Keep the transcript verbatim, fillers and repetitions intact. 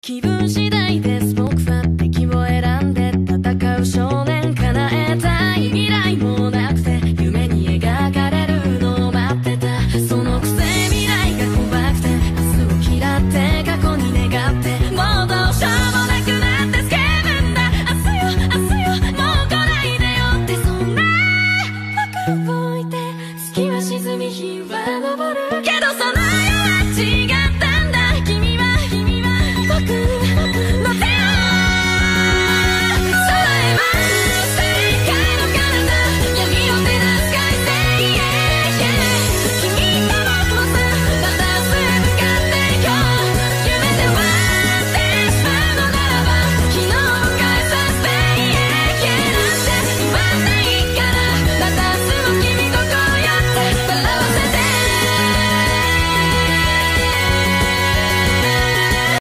気分次第です僕は敵を選んで戦う少年叶えたい未来もなくて夢に描かれるのを待ってたそのくせ未来が怖くて明日を嫌って過去に願ってもうどうしようもなくなってスケブンだ明日よ明日よもう来ないでよってそんな僕を置いて月は沈み日は昇るけどその世は違ったんだ君は君は僕